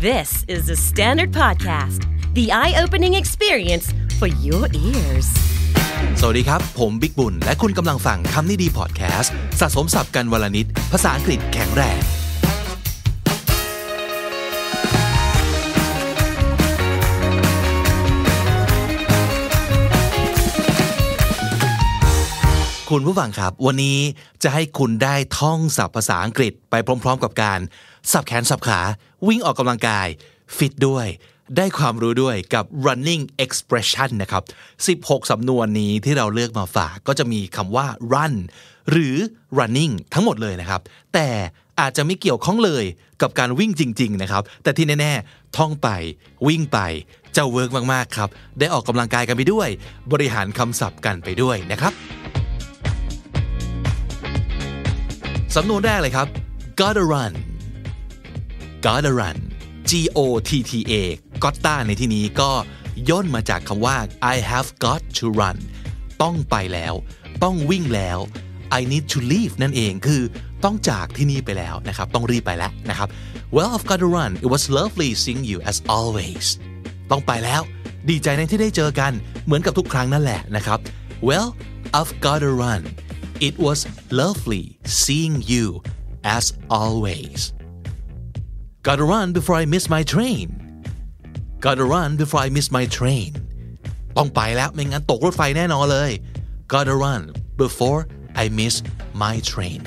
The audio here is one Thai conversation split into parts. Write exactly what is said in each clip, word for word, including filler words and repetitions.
This is the Standard Podcast, the eye-opening experience for your ears. สวัสดีครับผมบิ๊กบุญและคุณกำลังฟังคำนี้ดีพอดแคสต์สะสมศัพท์กันวลนิดภาษาอังกฤษแข็งแรงคุณผู้ฟังครับวันนี้จะให้คุณได้ท่องศัพท์ภาษาอังกฤษไปพร้อมๆกับการสับแขนสับขาวิ่งออกกำลังกายฟิตด้วยได้ความรู้ด้วยกับ running expression นะครับสิบหกสำนวนนี้ที่เราเลือกมาฝากก็จะมีคำว่า run หรือ running ทั้งหมดเลยนะครับแต่อาจจะไม่เกี่ยวข้องเลยกับการวิ่งจริงๆนะครับแต่ที่แน่ๆท่องไปวิ่งไปจะเวิร์กมากๆครับได้ออกกำลังกายกันไปด้วยบริหารคำศัพท์กันไปด้วยนะครับสำนวนแรกเลยครับ gotta run gotta run G O T T A gotta ในที่นี้ก็ย่นมาจากคำว่า I have got to run ต้องไปแล้วต้องวิ่งแล้ว I need to leave นั่นเองคือต้องจากที่นี่ไปแล้วนะครับต้องรีบไปแล้วนะครับ Well I've got to run It was lovely seeing you as always ต้องไปแล้วดีใจในที่ได้เจอกันเหมือนกับทุกครั้งนั่นแหละนะครับ Well I've got to run It was lovely seeing you as always Gotta run before I miss my train Gotta run before I miss my train ต้องไปแล้วไม่งั้นตกรถไฟแน่นอนเลย Gotta run before I miss my train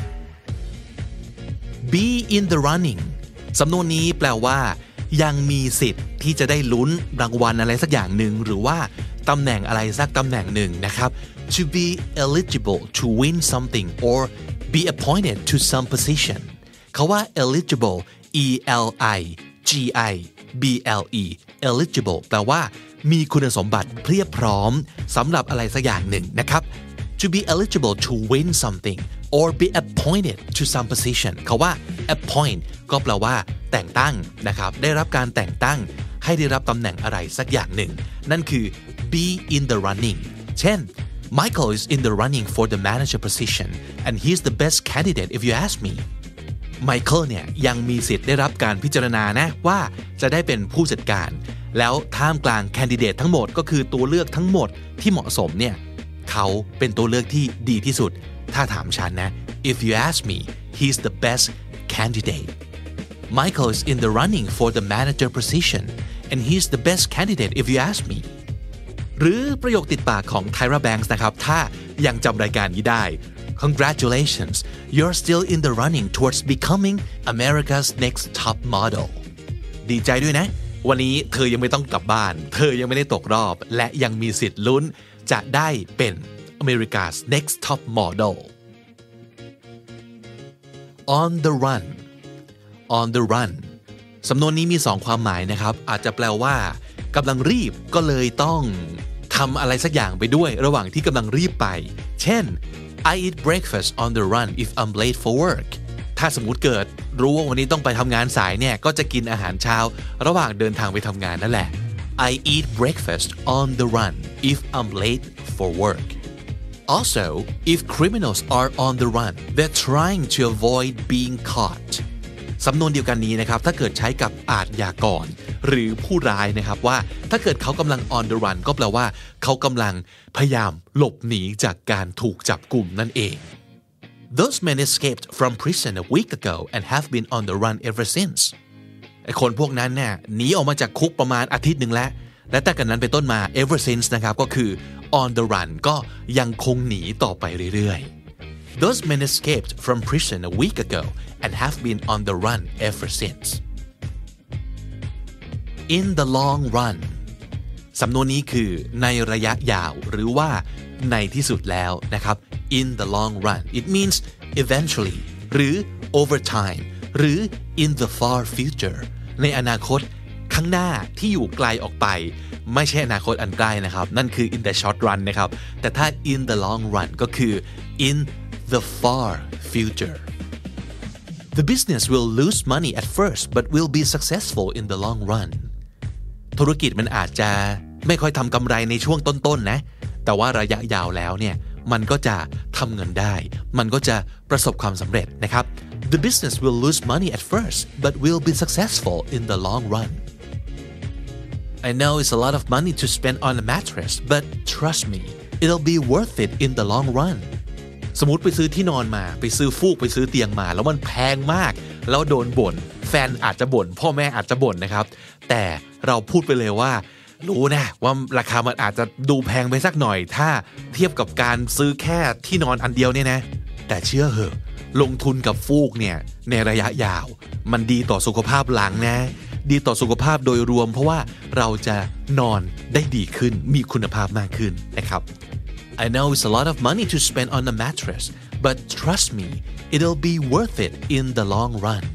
Be in the running สำนวนนี้แปลว่ายังมีสิทธิ์ที่จะได้ลุ้นรางวัลอะไรสักอย่างหนึ่งหรือว่าตำแหน่งอะไรสักตำแหน่งหนึ่งนะครับ To be eligible to win something or be appointed to some position เขาว่า eligible E L I G I B L E eligible แปลว่ามีคุณสมบัติเพียบพร้อมสำหรับอะไรสักอย่างหนึ่งนะครับ To be eligible to win something or be appointed to some position เขาว่า appoint ก็แปลว่าแต่งตั้งนะครับได้รับการแต่งตั้งให้ได้รับตำแหน่งอะไรสักอย่างหนึ่งนั่นคือ be in the running เช่น Michael is in the running for the manager position and he's the best candidate if you ask meไมเคิลเนี่ยยังมีสิทธิ์ได้รับการพิจารณานะว่าจะได้เป็นผู้จัดการแล้วท่ามกลางแคนดิเดตทั้งหมดก็คือตัวเลือกทั้งหมดที่เหมาะสมเนี่ยเขาเป็นตัวเลือกที่ดีที่สุดถ้าถามฉันนะ If you ask me he's the best candidate Michael is in the running for the manager position and he's the best candidate if you ask me หรือประโยคติดปากของ Tyra Banks นะครับถ้ายังจำรายการนี้ได้ Congratulations you're still in the running towards becoming America's next top model ดีใจด้วยนะวันนี้เธอยังไม่ต้องกลับบ้านเธอยังไม่ได้ตกรอบและยังมีสิทธิ์ลุ้นจะได้เป็น America's next top model on the run on the run สำนวนนี้มีสองความหมายนะครับอาจจะแปลว่ากำลังรีบก็เลยต้องทำอะไรสักอย่างไปด้วยระหว่างที่กำลังรีบไปเช่นI eat breakfast on the run if I'm late for work ถ้าสมมุติเกิดรู้ว่าวันนี้ต้องไปทำงานสายเนี่ยก็จะกินอาหารเช้าระหว่างเดินทางไปทำงานนั่นแหละ I eat breakfast on the run if I'm late for work Also if criminals are on the run they're trying to avoid being caught สำนวนเดียวกันนี้นะครับถ้าเกิดใช้กับอาชญากรหรือผู้ร้ายนะครับว่าถ้าเกิดเขากำลัง on the run ก็แปลว่าเขากำลังพยายามหลบหนีจากการถูกจับกุมนั่นเอง Those men escaped from prison a week ago and have been on the run ever since ไอ้คนพวกนั้นเนี่ยหนีออกมาจากคุกประมาณอาทิตย์หนึ่งแล้วและตั้งแต่นั้นเป็นต้นมา ever since นะครับก็คือ on the run ก็ยังคงหนีต่อไปเรื่อยๆ Those men escaped from prison a week ago and have been on the run ever since in the long run สำนวนนี้คือในระยะยาวหรือว่าในที่สุดแล้วนะครับ in the long run it means eventually หรือ over time หรือ in the far future ในอนาคตข้างหน้าที่อยู่ไกลออกไปไม่ใช่อนาคตอันใกล้นะครับนั่นคือ in the short run นะครับแต่ถ้า in the long run ก็คือ in the far future The business will lose money at first but will be successful in the long run ธุรกิจมันอาจจะไม่ค่อยทำกำไรในช่วงต้นๆนะแต่ว่าระยะยาวแล้วเนี่ยมันก็จะทำเงินได้มันก็จะประสบความสำเร็จนะครับ The business will lose money at first but will be successful in the long run I know it's a lot of money to spend on a mattress but trust me it'll be worth it in the long run สมมุติไปซื้อที่นอนมาไปซื้อฟูกไปซื้อเตียงมาแล้วมันแพงมากแล้วโดนบ่นแฟนอาจจะบ่นพ่อแม่อาจจะบ่นนะครับแต่เราพูดไปเลยว่ารู้นะว่าราคามันอาจจะดูแพงไปสักหน่อยถ้าเทียบกับการซื้อแค่ที่นอนอันเดียวเนี่ยนะแต่เชื่อเหอะลงทุนกับฟูกเนี่ยในระยะยาวมันดีต่อสุขภาพหลังนะดีต่อสุขภาพโดยรวมเพราะว่าเราจะนอนได้ดีขึ้นมีคุณภาพมากขึ้นนะครับ I know it's a lot of money to spend on a mattress but trust me it'll be worth it in the long run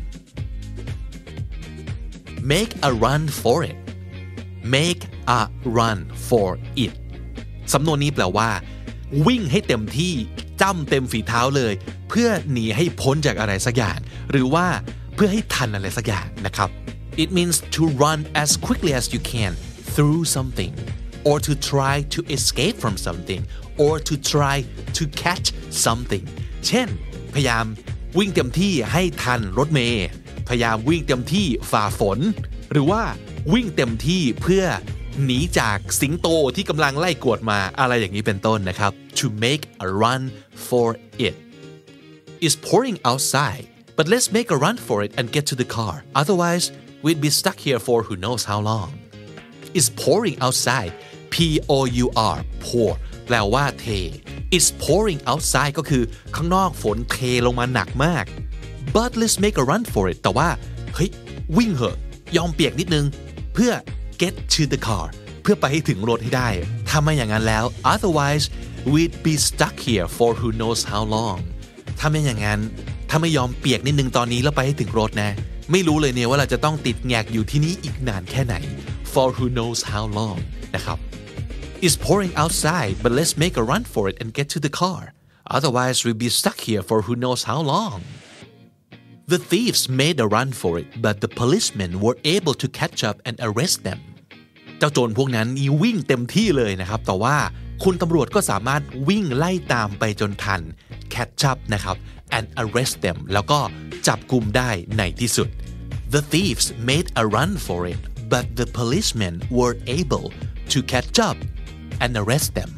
make a run for it make a run for it สำนวนนี้แปลว่าวิ่งให้เต็มที่จ้ำเต็มฝีเท้าเลยเพื่อหนีให้พ้นจากอะไรสักอย่างหรือว่าเพื่อให้ทันอะไรสักอย่างนะครับ It means to run as quickly as you can through something or to try to escape from something or to try to catch something เช่นพยายามวิ่งเต็มที่ให้ทันรถเมล์พยายามวิ่งเต็มที่ฝ่าฝนหรือว่าวิ่งเต็มที่เพื่อหนีจากสิงโตที่กำลังไล่กวดมาอะไรอย่างนี้เป็นต้นนะครับ to make a run for it It's pouring outside but let's make a run for it and get to the car otherwise we'd be stuck here for who knows how long It's pouring outside P O U R pour แปลว่าเท It's pouring outside ก็คือข้างนอกฝนเทลงมาหนักมาก but let's make a run for it แต่ว่าเฮ้ยวิ่งเหอะยอมเปียกนิดนึงเพื่อ get to the car เพื่อไปให้ถึงรถให้ได้ถ้าไม่อย่างนั้นแล้ว otherwise we'd be stuck here for who knows how long ถ้าไม่อย่างนั้นถ้าไม่ยอมเปียกนิดนึงตอนนี้แล้วไปให้ถึงรถนะไม่รู้เลยเนี่ยว่าเราจะต้องติดแงกอยู่ที่นี่อีกนานแค่ไหน for who knows how long นะครับ It's pouring outside but let's make a run for it and get to the car otherwise we'd be stuck here for who knows how long The thieves made a run for it but the policemen were able to catch up and arrest them เจ้าโจรพวกนั้นนี่วิ่งเต็มที่เลยนะครับแต่ว่าคุณตำรวจก็สามารถวิ่งไล่ตามไปจนทัน catch up นะครับ and arrest them แล้วก็จับกุมได้ในที่สุด The thieves made a run for it but the policemen were able to catch up and arrest them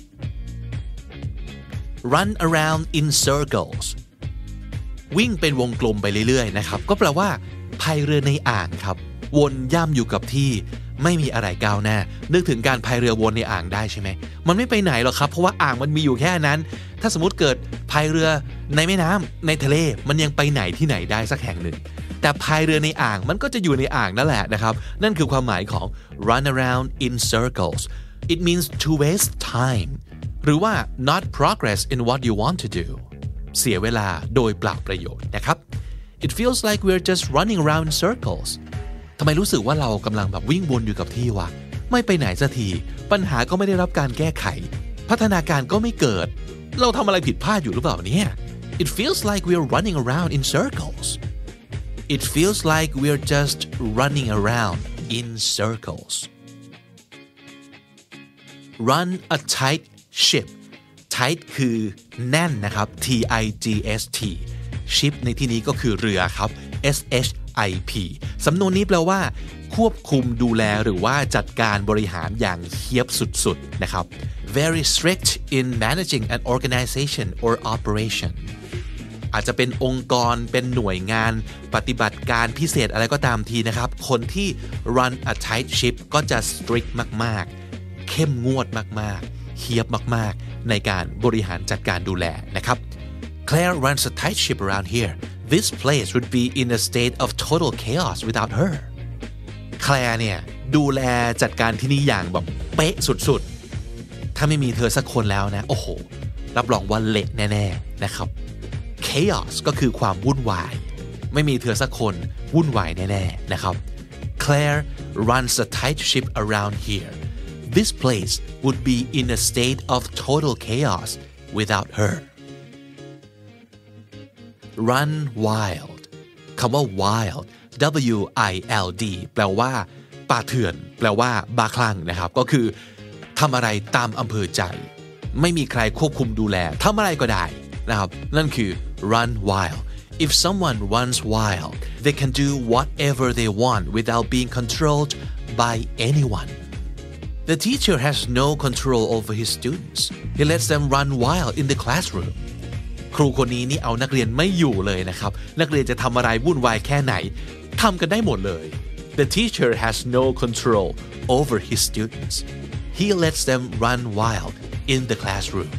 Run around in circlesวิ่งเป็นวงกลมไปเรื่อยๆนะครับก็แปลว่าพายเรือในอ่างครับวนย่ำอยู่กับที่ไม่มีอะไรก้าวหน้านึกถึงการพายเรือวนในอ่างได้ใช่ไหมมันไม่ไปไหนหรอกครับเพราะว่าอ่างมันมีอยู่แค่นั้นถ้าสมมติเกิดพายเรือในแม่น้ำในทะเลมันยังไปไหนที่ไหนได้สักแห่งหนึ่งแต่พายเรือในอ่างมันก็จะอยู่ในอ่างนั่นแหละนะครับนั่นคือความหมายของ run around in circles it means to waste time หรือว่า not progress in what you want to doเสียเวลาโดยเปล่าประโยชน์นะครับ It feels like we're just running around in circles ทำไมรู้สึกว่าเรากำลังแบบวิ่งวนอยู่กับที่วะไม่ไปไหนสักทีปัญหาก็ไม่ได้รับการแก้ไขพัฒนาการก็ไม่เกิดเราทำอะไรผิดพลาดอยู่หรือเปล่าเนี่ย It feels like we're running around in circles It feels like we're just running around in circles Run a tight ship tight คือแน่นนะครับ T I G S T ship ในที่นี้ก็คือเรือครับ S H I P สำนวนนี้แปลว่าควบคุมดูแลหรือว่าจัดการบริหารอย่างเหี้ยบสุดๆนะครับ very strict in managing an organization or operation อาจจะเป็นองค์กรเป็นหน่วยงานปฏิบัติการพิเศษอะไรก็ตามทีนะครับคนที่ run a tight ship ก็จะ strict มากๆเข้มงวดมากๆเหี้ยบมากๆในการบริหารจัดการดูแลนะครับ Claire runs a tight ship around here this place would be in a state of total chaos without her Claire เนี่ยดูแลจัดการที่นี่อย่างแบบเป๊ะสุดๆถ้าไม่มีเธอสักคนแล้วนะโอ้โหรับรองว่าเละแน่ๆนะครับ chaos ก็คือความวุ่นวายไม่มีเธอสักคนวุ่นวายแน่ๆนะครับ Claire runs a tight ship around here This place would be in a state of total chaos without her. Run wild คำว่า wild W I L D แปลว่าป่าเถื่อนแปลว่าบ้าคลั่งนะครับก็คือทำอะไรตามอำเภอใจไม่มีใครควบคุมดูแลทำอะไรก็ได้นะครับนั่นคือ run wild If someone runs wild, they can do whatever they want without being controlled by anyone. The teacher has no control over his students. He lets them run wild in the classroom. ครูคนนี้นี่เอานักเรียนไม่อยู่เลยนะครับนักเรียนจะทำอะไรวุ่นวายแค่ไหนทำกันได้หมดเลย The teacher has no control over his students. He lets them run wild in the classroom.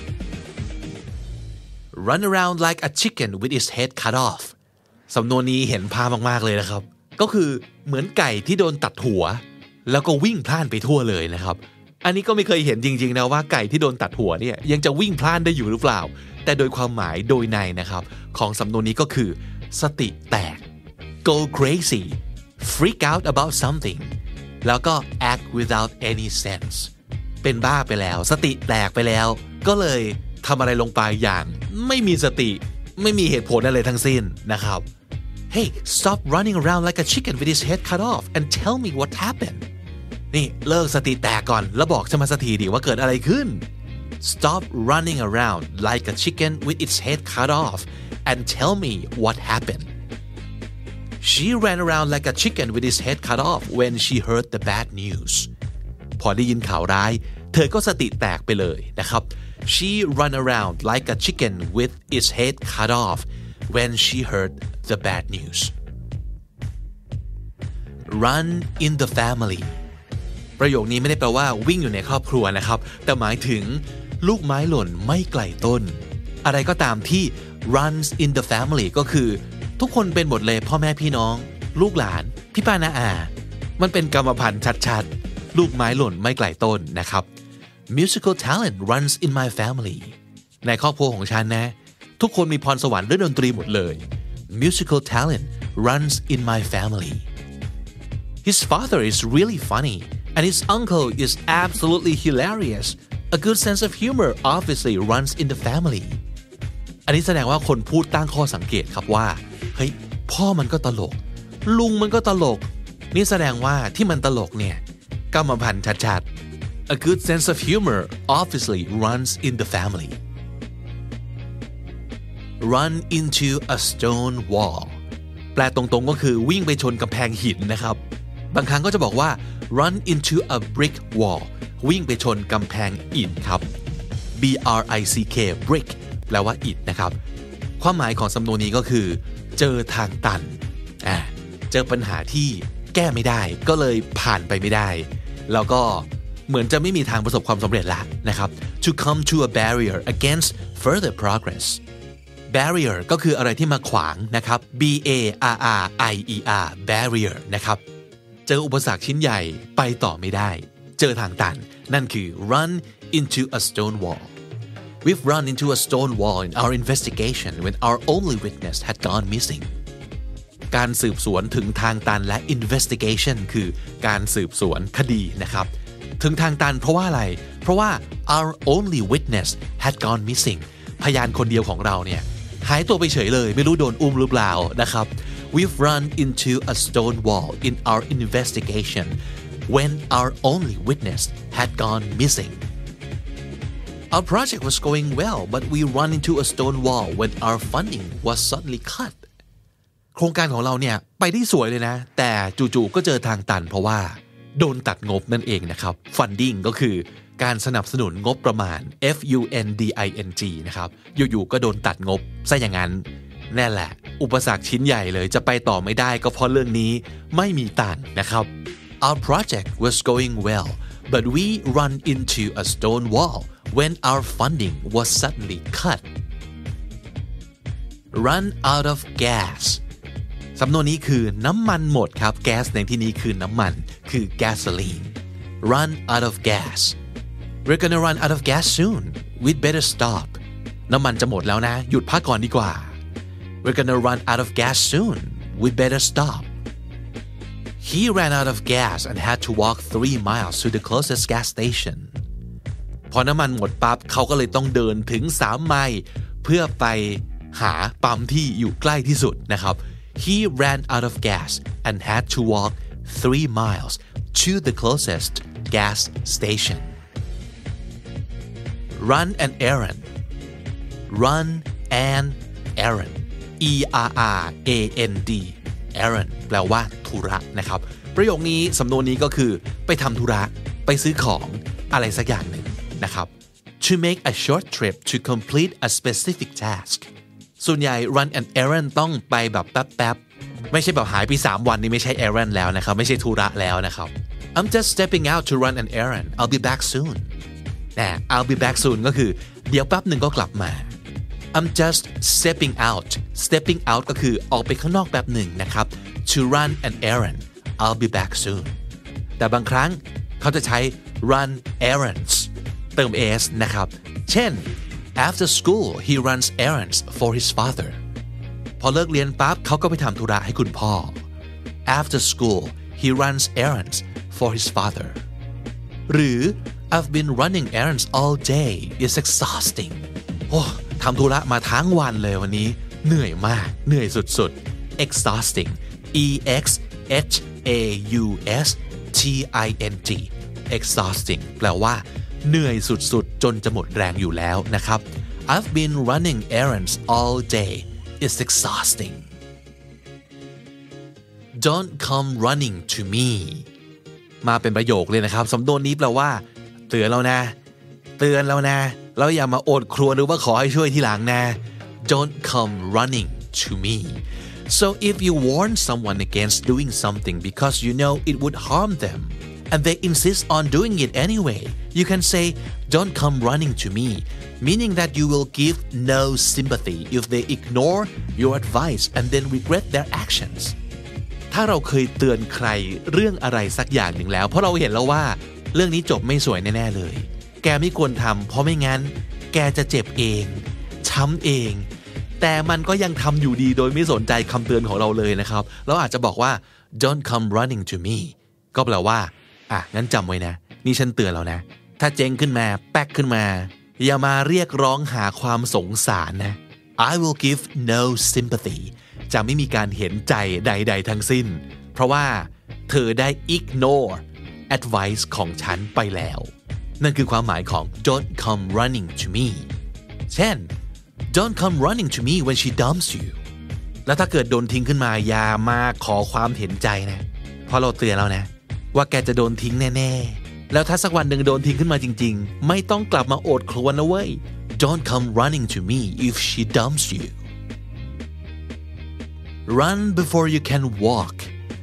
Run around like a chicken with its head cut off. สำนวนนี้เห็นภาพมากๆเลยนะครับก็คือเหมือนไก่ที่โดนตัดหัวแล้วก็วิ่งพล่านไปทั่วเลยนะครับอันนี้ก็ไม่เคยเห็นจริงๆนะว่าไก่ที่โดนตัดหัวเนี่ยยังจะวิ่งพล่านได้อยู่หรือเปล่าแต่โดยความหมายโดยในนะครับของสำนวนนี้ก็คือสติแตก go crazy freak out about something แล้วก็ act without any sense เป็นบ้าไปแล้วสติแตกไปแล้วก็เลยทำอะไรลงไปอย่างไม่มีสติไม่มีเหตุผลอะไรทั้งสิ้นนะครับ Hey stop running around like a chicken with his head cut off and tell me what happened นี่เลิกสติแตกก่อนแล้วบอกฉันมาสักทีดิว่าเกิดอะไรขึ้น Stop running around like a chicken with its head cut off and tell me what happened She ran around like a chicken with its head cut off when she heard the bad news พอได้ยินข่าวร้ายเธอก็สติแตกไปเลยนะครับ She ran around like a chicken with its head cut off when she heard the bad news Run in the family ประโยคนี้ไม่ได้แปลว่าวิ่งอยู่ในครอบครัวนะครับแต่หมายถึงลูกไม้หล่นไม่ไกลต้นอะไรก็ตามที่ runs in the family ก็คือทุกคนเป็นหมดเลยพ่อแม่พี่น้องลูกหลานพี่ป้าน้าอามันเป็นกรรมพันธุ์ชัดๆลูกไม้หล่นไม่ไกลต้นนะครับ Musical talent runs in my family ในครอบครัวของฉันนะทุกคนมีพรสวรรค์เรื่องดนตรีหมดเลย Musical talent runs in my family His father is really funny and his uncle is absolutely hilarious A good sense of humor obviously runs in the family อันนี้แสดงว่าคนพูดตั้งข้อสังเกตครับว่าเฮ้ยพ่อมันก็ตลกลุงมันก็ตลกนี่แสดงว่าที่มันตลกเนี่ยกรรมพันธุ์ชัดๆ A good sense of humor obviously runs in the family Run into a stone wall แปลตรงๆก็คือวิ่งไปชนกำแพงหินนะครับบางครั้งก็จะบอกว่า run into a brick wall วิ่งไปชนกำแพงอิฐครับ B R I C K brick แปลว่าอิฐนะครับความหมายของสำนวนนี้ก็คือเจอทางตันอ่าเจอปัญหาที่แก้ไม่ได้ก็เลยผ่านไปไม่ได้แล้วก็เหมือนจะไม่มีทางประสบความสำเร็จละนะครับ to come to a barrier against further progress barrier ก็คืออะไรที่มาขวางนะครับ B A R R I E R barrier นะครับเจออุปสรรคชิ้นใหญ่ไปต่อไม่ได้เจอทางตันนั่นคือ run into a stone wall We've run into a stone wall in our investigation when our only witness had gone missing การสืบสวนถึงทางตันและ investigation คือการสืบสวนคดีนะครับถึงทางตันเพราะว่าอะไรเพราะว่า our only witness had gone missing พยานคนเดียวของเราเนี่ยหายตัวไปเฉยเลยไม่รู้โดนอุ้มหรือเปล่านะครับ We've run into a stone wall in our investigation when our only witness had gone missing Our project was going well but we ran into a stone wall when our funding was suddenly cut โครงการของเราเนี่ยไปได้สวยเลยนะแต่จู่ๆก็เจอทางตันเพราะว่าโดนตัดงบนั่นเองนะครับ funding ก็คือการสนับสนุนงบประมาณ F U N D I N G นะครับอยู่ๆก็โดนตัดงบซะอย่างนั้นนั่นแหละอุปสรรคชิ้นใหญ่เลยจะไปต่อไม่ได้ก็เพราะเรื่องนี้ไม่มีตังค์นะครับ Our project was going well but we ran into a stone wall when our funding was suddenly cut run out of gas สำนวนนี้คือน้ำมันหมดครับ gas ในที่นี้คือน้ำมันคือ gasoline run out of gas we're gonna run out of gas soon we'd better stop น้ำมันจะหมดแล้วนะหยุดพักก่อนดีกว่า we're gonna run out of gas soon we'd better stop He ran out of gas and had to walk three miles to the closest gas station พอน้ำมันหมดปั๊บเขาก็เลยต้องเดินถึงสามไมล์เพื่อไปหาปั๊มที่อยู่ใกล้ที่สุดนะครับ He ran out of gas and had to walk three miles to the closest gas station Run an errand Run an errand E R R A N D errand แปลว่าธุระนะครับประโยคนี้สำนวนนี้ก็คือไปทำธุระไปซื้อของอะไรสักอย่างหนึ่งนะครับ to make a short trip to complete a specific task ส่วนใหญ่ run an errand ต้องไปแบบแป๊บๆไม่ใช่แบบหายไปสามวันนี่ไม่ใช่ errand แล้วนะครับไม่ใช่ธุระแล้วนะครับ I'm just stepping out to run an errand I'll be back soon นะ I'll be back soon ก็คือเดี๋ยวแป๊บหนึ่งก็กลับมา I'm just stepping out stepping out ก็คือออกไปข้างนอกแป๊บหนึ่งนะครับ to run an errand I'll be back soon แต่บางครั้งเขาจะใช้ run errands เติม s นะครับเช่น after school he runs errands for his father พอเลิกเรียนปั๊บเขาก็ไปทำธุระให้คุณพ่อ after school he runs errands for his father หรือ I've been running errands all day it's exhausting โอ้ทำธุระมาทั้งวันเลยวันนี้เหนื่อยมากเหนื่อยสุดๆ exhausting e x h a u s t i n g exhausting แปลว่าเหนื่อยสุดๆจนจะหมดแรงอยู่แล้วนะครับ I've been running errands all day it's exhausting don't come running to me มาเป็นประโยคเลยนะครับสำนวนนี้แปลว่าเตือนแล้วนะเตือนแล้วนะแล้วอย่ามาโอดครวญหรือว่าขอให้ช่วยทีหลังนะ don't come running to me so if you warn someone against doing something because you know it would harm them and they insist on doing it anyway you can say don't come running to me meaning that you will give no sympathy if they ignore your advice and then regret their actionsถ้าเราเคยเตือนใครเรื่องอะไรสักอย่างหนึ่งแล้วเพราะเราเห็นแล้วว่าเรื่องนี้จบไม่สวยแน่ๆเลยแกไม่ควรทำเพราะไม่งั้นแกจะเจ็บเองช้ำเองแต่มันก็ยังทำอยู่ดีโดยไม่สนใจคำเตือนของเราเลยนะครับเราอาจจะบอกว่า don't come running to me ก็แปลว่าอ่ะงั้นจำไว้นะนี่ฉันเตือนแล้วนะถ้าเจ๊งขึ้นมาแป๊กขึ้นมาอย่ามาเรียกร้องหาความสงสารนะ I will give no sympathy จะไม่มีการเห็นใจใดๆทั้งสิ้นเพราะว่าเธอได้ ignore advice ของฉันไปแล้วนั่นคือความหมายของ don't come running to me เช่น don't come running to me when she dumps you แล้วถ้าเกิดโดนทิ้งขึ้นมาอย่ามาขอความเห็นใจนะเพราะเราเตือนแล้วนะว่าแกจะโดนทิ้งแน่ๆแล้วถ้าสักวันหนึ่งโดนทิ้งขึ้นมาจริงๆไม่ต้องกลับมาโอดครวญนะเว้ย don't come running to me if she dumps you run before you can walk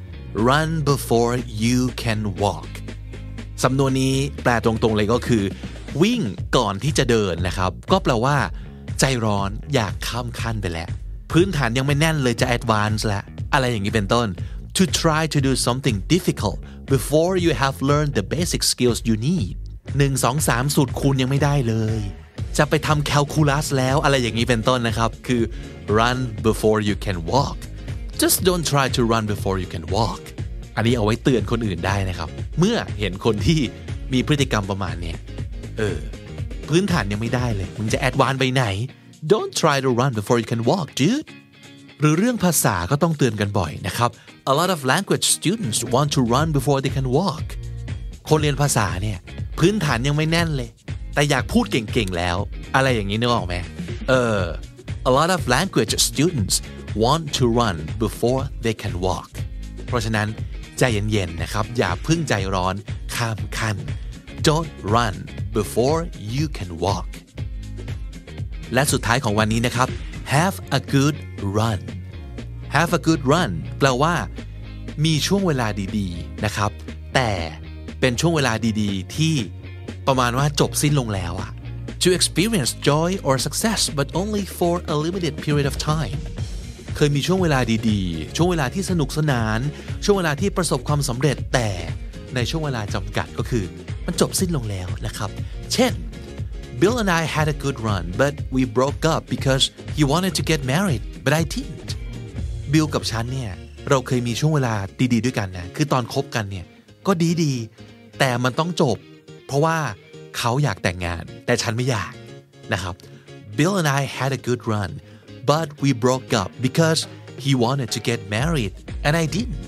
run before you can walk สำนวนนี้แปลตรงๆเลยก็คือวิ่งก่อนที่จะเดินนะครับก็แปลว่าใจร้อนอยากข้ามขั้นไปแล้วพื้นฐานยังไม่แน่นเลยจะ advance แล้วอะไรอย่างนี้เป็นต้น to try to do something difficult before you have learned the basic skills you need หนึ่ง สอง สามสูตรคูณยังไม่ได้เลยจะไปทำ calculus แล้วอะไรอย่างนี้เป็นต้นนะครับคือ run before you can walk just don't try to run before you can walk อันนี้เอาไว้เตือนคนอื่นได้นะครับเมื่อเห็นคนที่มีพฤติกรรมประมาณเนี้ยเออพื้นฐานยังไม่ได้เลยมึงจะแอดวานซ์ไปไหน don't try to run before you can walk dude หรือเรื่องภาษาก็ต้องเตือนกันบ่อยนะครับ a lot of language students want to run before they can walk คนเรียนภาษาเนี่ยพื้นฐานยังไม่แน่นเลยแต่อยากพูดเก่งๆแล้วอะไรอย่างนี้นึกออกไหมเออ a lot of language students want to run before they can walk เพราะฉะนั้นใจเย็นๆนะครับอย่าเพิ่งใจร้อนข้ามขั้น don't run before you can walk และสุดท้ายของวันนี้นะครับ have a good run have a good run แปลว่ามีช่วงเวลาดีๆนะครับแต่เป็นช่วงเวลาดีๆที่ประมาณว่าจบสิ้นลงแล้วอะ to experience joy or success but only for a limited period of time เคยมีช่วงเวลาดีๆช่วงเวลาที่สนุกสนานช่วงเวลาที่ประสบความสำเร็จแต่ในช่วงเวลาจำกัดก็คือมันจบสิ้นลงแล้วนะครับเช่น Bill and I had a good run but we broke up because he wanted to get married but I didn't Bill กับฉันเนี่ยเราเคยมีช่วงเวลาดีๆด้วยกันนะคือตอนคบกันเนี่ยก็ดีๆแต่มันต้องจบเพราะว่าเขาอยากแต่งงานแต่ฉันไม่อยากนะครับ Bill and I had a good run but we broke up because he wanted to get married and I didn't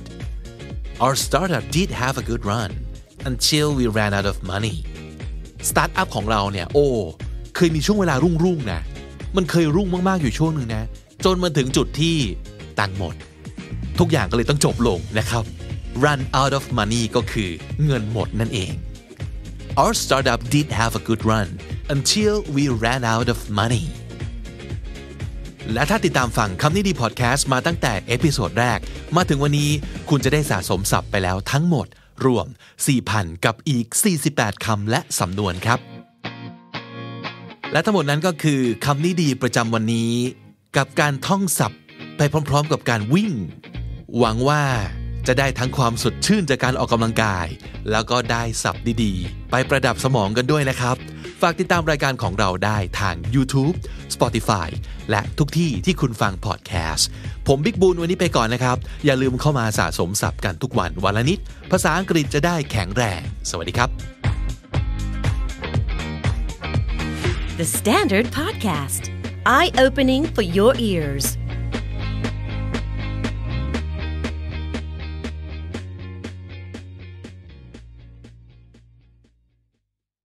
Our startup did have a good run until we ran out of money สตาร์ทอัพของเราเนี่ยโอ้เคยมีช่วงเวลารุ่งๆนะมันเคยรุ่งมากๆอยู่ช่วงนึงนะจนมาถึงจุดที่ตังค์หมดทุกอย่างก็เลยต้องจบลงนะครับ run out of money ก็คือเงินหมดนั่นเอง Our startup did have a good run until we ran out of money และถ้าติดตามฟังคำนี้ดีพอดแคสต์มาตั้งแต่เอพิโซดแรกมาถึงวันนี้คุณจะได้สะสมศัพท์ไปแล้วทั้งหมดรวม สี่พัน กับอีกสี่สิบแปดคำและสำนวนครับและทั้งหมดนั้นก็คือคำนี้ดีประจำวันนี้กับการท่องศัพท์ไปพร้อมๆกับการวิ่งหวังว่าจะได้ทั้งความสดชื่นจากการออกกำลังกายแล้วก็ได้ศัพท์ดีๆไปประดับสมองกันด้วยนะครับฝากติดตามรายการของเราได้ทาง YouTube Spotify และทุกที่ที่คุณฟังพอดแคสต์ผมบิ๊กบูนวันนี้ไปก่อนนะครับอย่าลืมเข้ามาสะสมศัพท์กันทุกวันวันละนิดภาษาอังกฤษจะได้แข็งแรงสวัสดีครับ The Standard Podcast Eye-opening for your ears